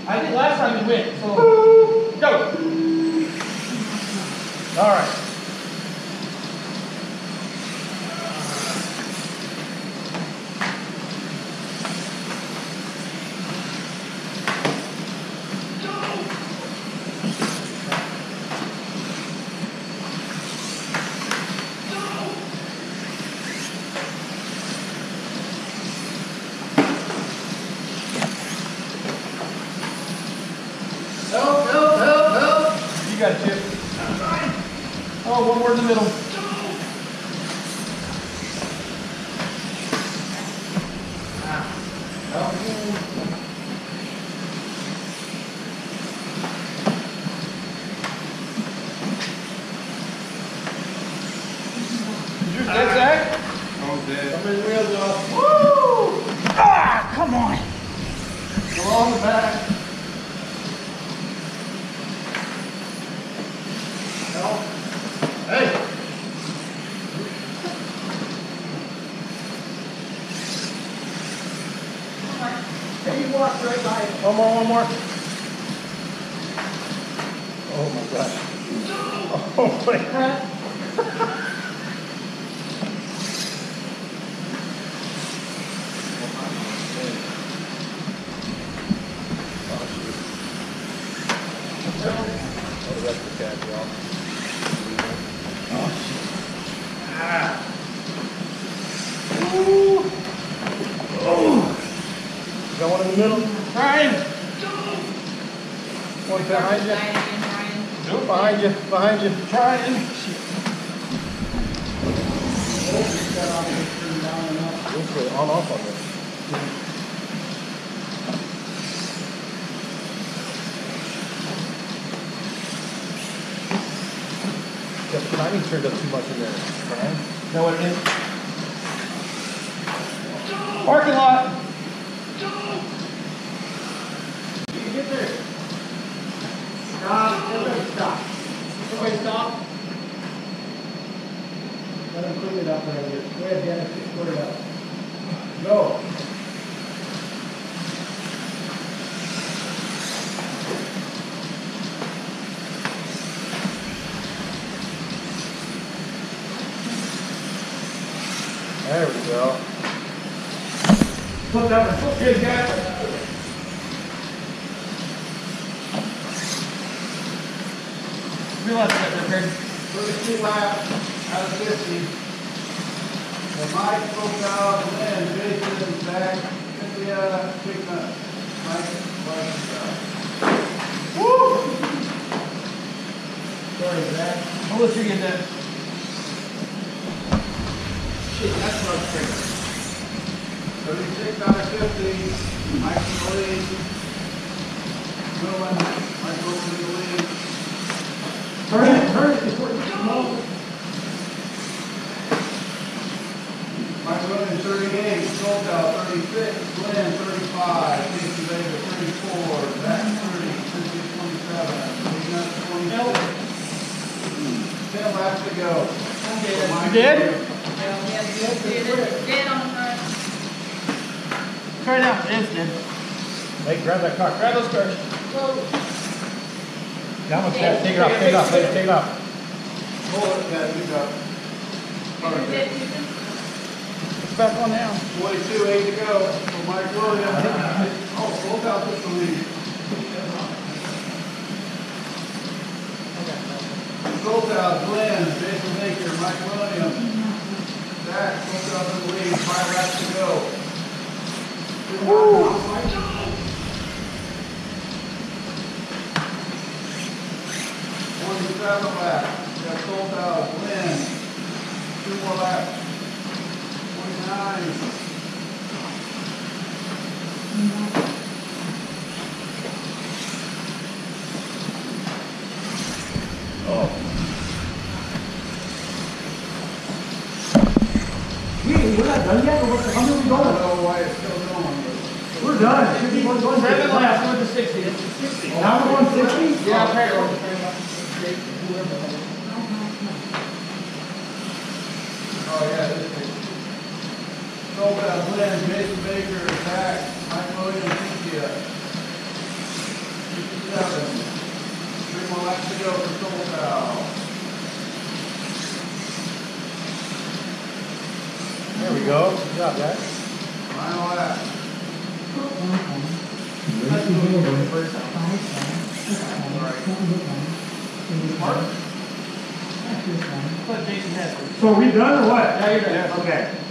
I think last time you went, so go. All right. You got it, Chip. Oh, one more in the middle. Is yours dead, Zach? Oh, dead. Somebody's wheels off. Woo! Ah, come on. Go on the back. Hey! Hey, you walked right by it. One more. Oh my gosh. Oh my God. Oh, the rest of the cat, y'all. Oh, shit. Ah. Ooh. Oh. Got one in the middle. Ryan. One behind you. Nope, behind you. Trying. Shit. On off on this. The timing turned up too much in there, Brian. Know what it is? Parking lot. You can get there. Stop. Everybody stop. Everybody stop. Let them clean it up right here. Go ahead, Dennis. Clear it up. Go. There we go. Put that one. Good, guys. Realize that they're paired. 32 laps out of 50. The Mike spoke out and then Jason back. Cynthia picked up. Mike was Woo! Sorry, Zach. I'll let you get that. Shit, that's what I was thinking. 36 out of 50. Mike in the lead. Middle one. Mike goes in the lead. Turn it before you come over. Mike running 38. Sold out 36. Glenn 35. Casey Vega 34. Zach 30. 27. 10 laps to go. You did? Dead on the front. Try it out. It's dead. Hey, grab that car. Grab those cars. That one's dead. Take it off. Take it off. Take it off. Hold it, guys. Good job. It's back on now. 22, 8 to go for Mike Williams. Oh, hold out this lead. Sold out, Glenn, Jason Baker, Mike Williams. Zach, sold out in the lead. 5 laps to go. 47 laps. Got sold out. Glenn. 2 more laps. 29. Oh. We're not done yet? How many are we going? I don't know why it's still going. We're done. It should be 7 laps. We're to 60. It's 60. Now we're on 60? Yeah, apparently. Oh, yeah, this is. Sold out Glenn, Jason Baker, Zach, Mike Williams, Cynthia. you go. Good job, guys. Final lap. Let's move over the first time. Mark? So are we done or what? Yeah, you're done. Okay.